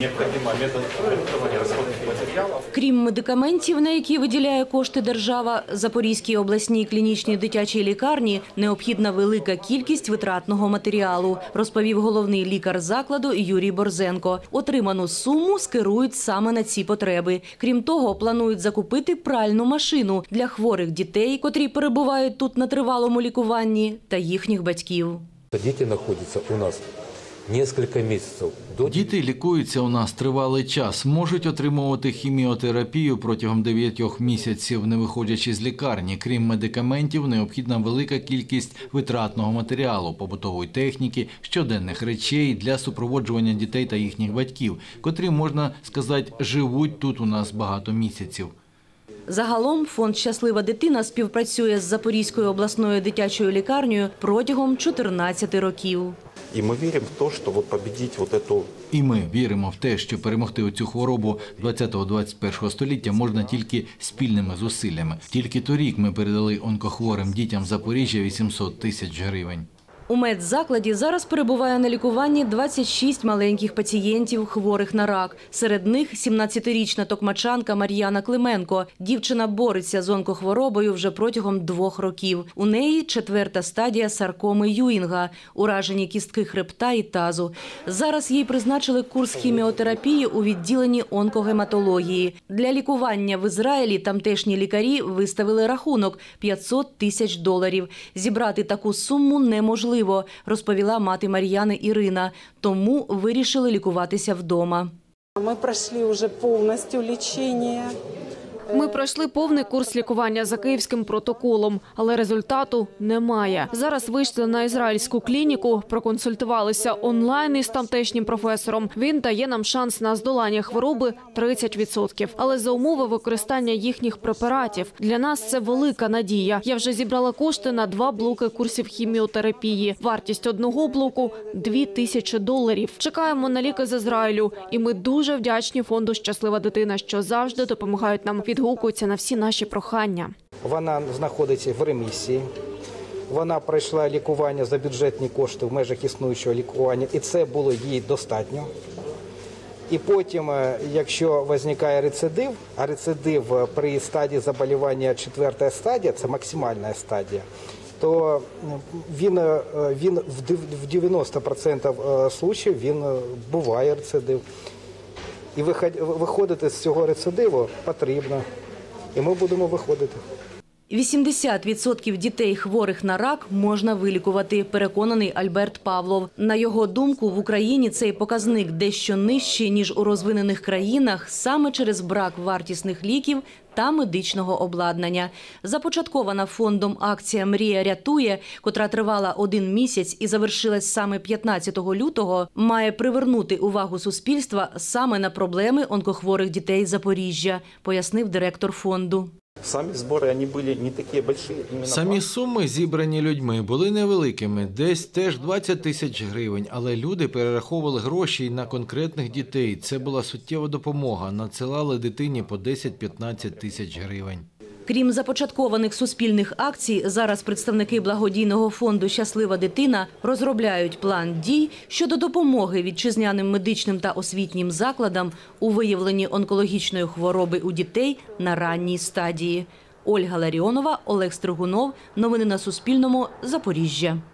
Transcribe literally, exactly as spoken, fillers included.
Крім медикаментів, на які виділяє кошти держава, Запорізькій обласній клінічній дитячій лікарні необхідна велика кількість витратного матеріалу, розповів головний лікар закладу Юрій Борзенко. Отриману суму скерують саме на ці потреби. Крім того, планують закупити пральну машину для хворих дітей, котрі перебувають тут на тривалому лікуванні, та їхніх батьків. Діти знаходяться у нас кілька місяців. Діти лікуються у нас тривалий час, можуть отримувати хіміотерапію протягом дев'ятьох місяців, не виходячи з лікарні. Крім медикаментів, необхідна велика кількість витратного матеріалу, побутової техніки, щоденних речей для супроводжування дітей та їхніх батьків, котрі, можна сказати, живуть тут у нас багато місяців. Загалом фонд «Щаслива дитина» співпрацює з Запорізькою обласною дитячою лікарнею протягом чотирнадцяти років. І ми віримо в те, що от победити вот эту... І ми віримо в те, що перемогти цю хворобу ХХ - двадцять першого століття можна тільки спільними зусиллями. Тільки торік ми передали онкохворим дітям Запоріжжя вісімсот тисяч гривень. У медзакладі зараз перебуває на лікуванні двадцять шість маленьких пацієнтів, хворих на рак. Серед них сімнадцятирічна токмачанка Мар'яна Клименко. Дівчина бореться з онкохворобою вже протягом двох років. У неї четверта стадія саркоми Юінга, уражені кістки хребта і тазу. Зараз їй призначили курс хіміотерапії у відділенні онкогематології. Для лікування в Ізраїлі тамтешні лікарі виставили рахунок – п'ятсот тисяч доларів. Зібрати таку суму неможливо. Розповіла мати Мар'яни Ірина, тому вирішили лікуватися вдома. Ми пройшли вже повністю лікування. Ми пройшли повний курс лікування за київським протоколом, але результату немає. Зараз вийшли на ізраїльську клініку, проконсультувалися онлайн із тамтешнім професором. Він дає нам шанс на здолання хвороби тридцять відсотків. Але за умови використання їхніх препаратів. Для нас це велика надія. Я вже зібрала кошти на два блоки курсів хіміотерапії. Вартість одного блоку – дві тисячі доларів. Чекаємо на ліки з Ізраїлю. І ми дуже вдячні фонду «Щаслива дитина», що завжди допомагають нам, відгукуються на всі наші прохання. Вона знаходиться в ремісії. Вона пройшла лікування за бюджетні кошти в межах існуючого лікування, і це було їй достатньо. І потім, якщо виникає рецидив, а рецидив при стадії заболівання четверта стадія, це максимальна стадія, то він, він в дев'яносто відсотків случаїв він буває рецидив. І виходити з цього рецидиву потрібно. І ми будемо виходити. вісімдесят відсотків дітей, хворих на рак, можна вилікувати, переконаний Альберт Павлов. На його думку, в Україні цей показник дещо нижчий, ніж у розвинених країнах, саме через брак вартісних ліків та медичного обладнання. Започаткована фондом акція «Мрія рятує», котра тривала один місяць і завершилась саме п'ятнадцятого лютого, має привернути увагу суспільства саме на проблеми онкохворих дітей Запоріжжя, пояснив директор фонду. Самі збори, вони були не такі великі. Самі суми, зібрані людьми, були невеликими, десь теж двадцять тисяч гривень, але люди перераховували гроші на конкретних дітей. Це була суттєва допомога, надсилали дитині по десять-п'ятнадцять тисяч гривень. Крім започаткованих суспільних акцій, зараз представники благодійного фонду «Щаслива дитина» розробляють план дій щодо допомоги вітчизняним медичним та освітнім закладам у виявленні онкологічної хвороби у дітей на ранній стадії. Ольга Ларіонова, Олег Стригунов. Новини на Суспільному. Запоріжжя.